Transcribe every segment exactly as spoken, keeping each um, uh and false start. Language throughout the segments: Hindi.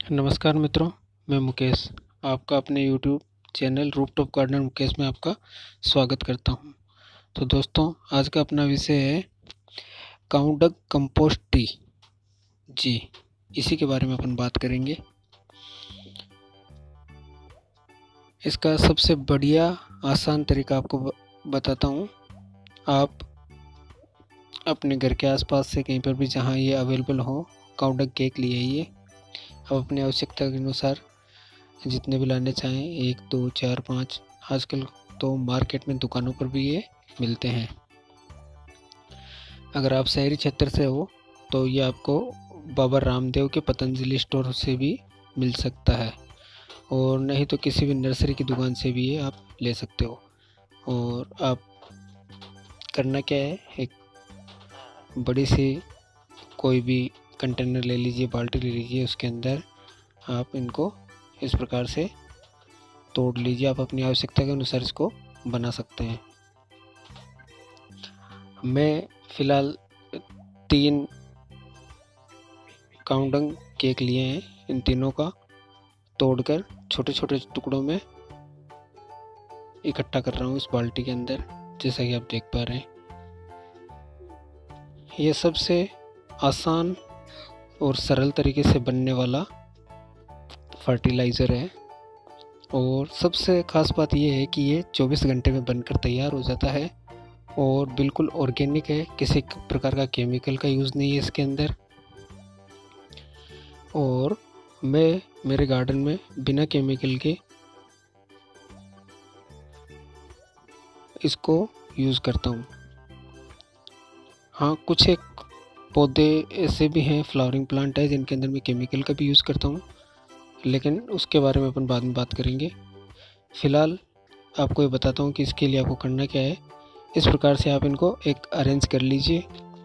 नमस्कार मित्रों, मैं मुकेश आपका अपने YouTube channel rooftop gardener Mukesh में आपका स्वागत करता हूं। तो दोस्तों, आज का अपना विषय है काउडंग कंपोस्ट टी। जी, इसी के बारे में अपन बात करेंगे। इसका सबसे बढ़िया आसान तरीका आपको बताता हूं। आप अपने घर के आसपास से कहीं पर भी जहां ये अवेलेबल हो काउडंग केक ले आइए। आप अपनी आवश्यकता के अनुसार जितने भी लाने चाहें, एक दो चार पाँच, आजकल तो मार्केट में दुकानों पर भी ये मिलते हैं। अगर आप शहरी क्षेत्र से हो तो ये आपको बाबा रामदेव के पतंजलि स्टोर से भी मिल सकता है, और नहीं तो किसी भी नर्सरी की दुकान से भी ये आप ले सकते हो। और आप करना क्या है, एक बड़ी सी कोई भी कंटेनर ले लीजिए, बाल्टी ले लीजिए, उसके अंदर आप इनको इस प्रकार से तोड़ लीजिए। आप अपनी आवश्यकता के अनुसार इसको बना सकते हैं। मैं फ़िलहाल तीन काउडंग केक लिए हैं। इन तीनों का तोड़कर छोटे छोटे टुकड़ों में इकट्ठा कर रहा हूँ इस बाल्टी के अंदर, जैसा कि आप देख पा रहे हैं। यह सबसे आसान और सरल तरीके से बनने वाला फर्टिलाइज़र है, और सबसे ख़ास बात यह है कि ये चौबीस घंटे में बनकर तैयार हो जाता है और बिल्कुल ऑर्गेनिक है। किसी प्रकार का केमिकल का यूज़ नहीं है इसके अंदर। और मैं मेरे गार्डन में बिना केमिकल के इसको यूज़ करता हूँ। हाँ, कुछ एक पौधे ऐसे भी हैं, फ्लावरिंग प्लांट है, जिनके अंदर मैं केमिकल का भी यूज़ करता हूँ, लेकिन उसके बारे में अपन बाद में बात करेंगे। फ़िलहाल आपको ये बताता हूँ कि इसके लिए आपको करना क्या है। इस प्रकार से आप इनको एक अरेंज कर लीजिए।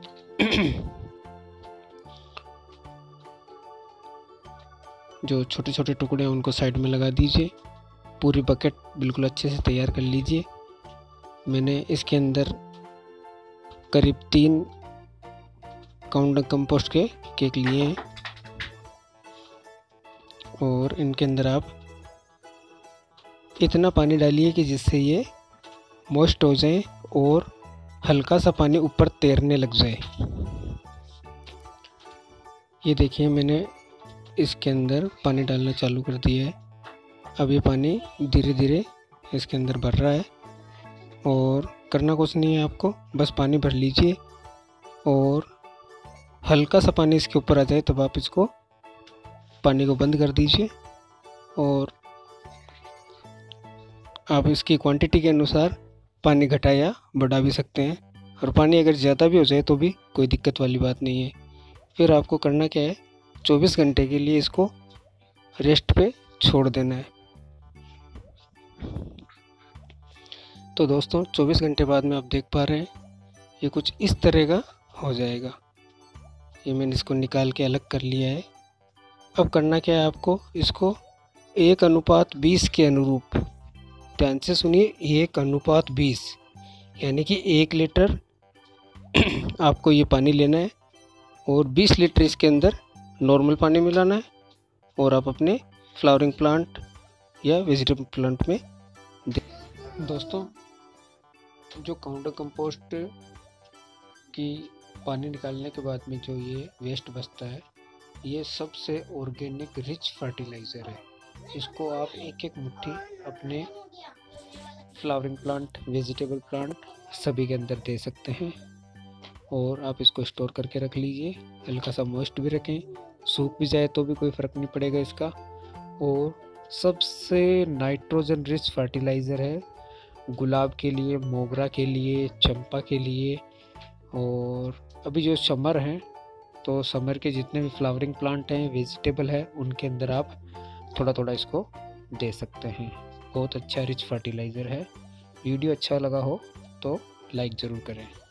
जो छोटे छोटे टुकड़े हैं उनको साइड में लगा दीजिए। पूरी बकेट बिल्कुल अच्छे से तैयार कर लीजिए। मैंने इसके अंदर करीब तीन काउडंग कंपोस्ट के केक लिए हैं, और इनके अंदर आप इतना पानी डालिए कि जिससे ये मॉइस्ट हो जाए और हल्का सा पानी ऊपर तैरने लग जाए। ये देखिए, मैंने इसके अंदर पानी डालना चालू कर दिया है। अब ये पानी धीरे धीरे इसके अंदर भर रहा है, और करना कुछ नहीं है आपको, बस पानी भर लीजिए और हल्का सा पानी इसके ऊपर आ जाए तब आप इसको पानी को बंद कर दीजिए। और आप इसकी क्वांटिटी के अनुसार पानी घटा या बढ़ा भी सकते हैं, और पानी अगर ज़्यादा भी हो जाए तो भी कोई दिक्कत वाली बात नहीं है। फिर आपको करना क्या है, चौबीस घंटे के लिए इसको रेस्ट पे छोड़ देना है। तो दोस्तों, चौबीस घंटे बाद में आप देख पा रहे हैं ये कुछ इस तरह का हो जाएगा। ये मैंने इसको निकाल के अलग कर लिया है। अब करना क्या है आपको, इसको एक अनुपात बीस के अनुरूप, ध्यान से सुनिए, एक अनुपात बीस, यानी कि एक लीटर आपको ये पानी लेना है और बीस लीटर इसके अंदर नॉर्मल पानी मिलाना है, और आप अपने फ्लावरिंग प्लांट या वेजिटेबल प्लांट में दे। दोस्तों, जो काउडंग कंपोस्ट की पानी निकालने के बाद में जो ये वेस्ट बचता है, ये सबसे ऑर्गेनिक रिच फर्टिलाइज़र है। इसको आप एक एक मुट्ठी अपने फ्लावरिंग प्लांट, वेजिटेबल प्लांट सभी के अंदर दे सकते हैं, और आप इसको स्टोर करके रख लीजिए। हल्का सा मॉइस्ट भी रखें, सूख भी जाए तो भी कोई फ़र्क नहीं पड़ेगा इसका। और सबसे नाइट्रोजन रिच फर्टिलाइज़र है गुलाब के लिए, मोगरा के लिए, चंपा के लिए। और अभी जो समर हैं, तो समर के जितने भी फ्लावरिंग प्लांट हैं, वेजिटेबल है, उनके अंदर आप थोड़ा थोड़ा इसको दे सकते हैं। बहुत अच्छा रिच फर्टिलाइज़र है। वीडियो अच्छा लगा हो तो लाइक ज़रूर करें।